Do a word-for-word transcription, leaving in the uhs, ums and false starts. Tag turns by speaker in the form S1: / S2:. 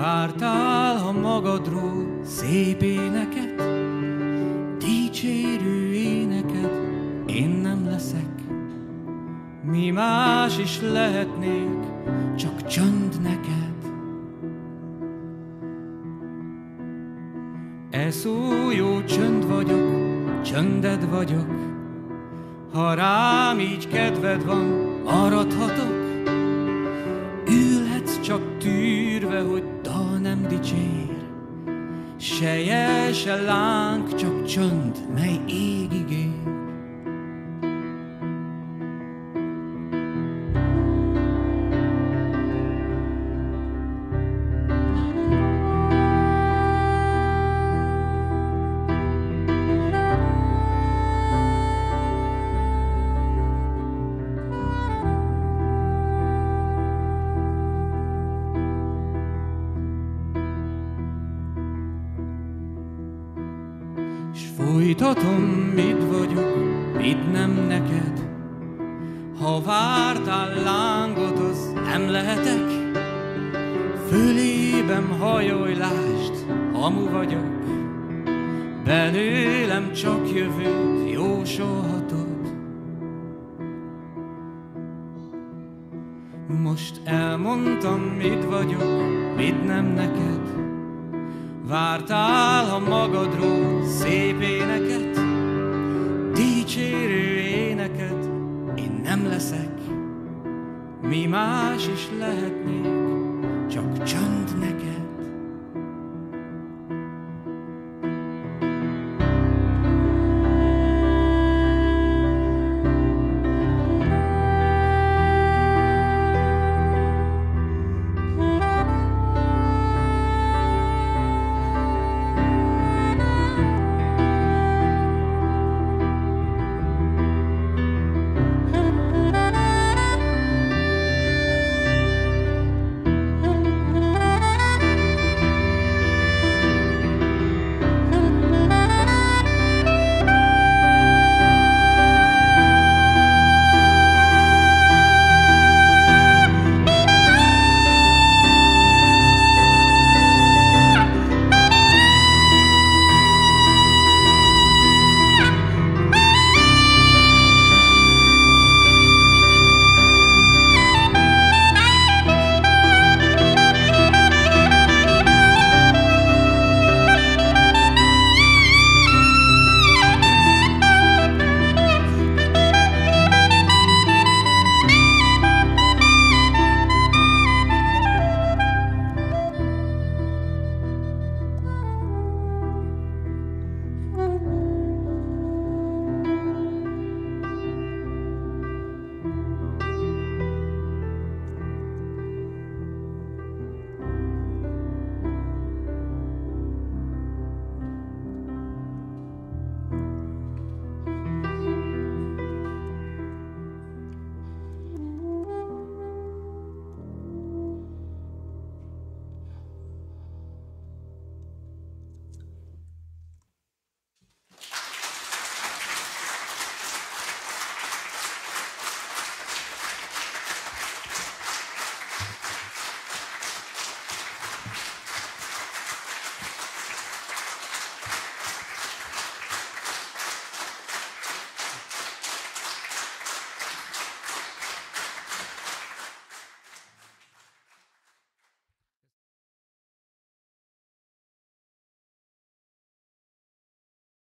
S1: Vártál, ha magadról szép éneket, dicsérő éneket, én nem leszek. Mi más is lehetnék, csak csönd neked. E szújó csönd vagyok, csönded vagyok. Ha rám így kedved van, maradhatok. Ülhetsz csak tűrve, hogy dal nem dicsér. Se jel, se láng, csak csönd, mely égig ér. S folytatom, mit vagyok, mit nem neked. Ha vártál lángot, az nem lehetek. Fölében hajolj, lásd, hamu vagyok. Belőlem csak jövőt jósolhatod. Most elmondtam, mit vagyok, mit nem neked. Vártál, ha magadról szép éneket, dicsérő éneket, én nem leszek. Mi más is lehetnék, csak csönd neked.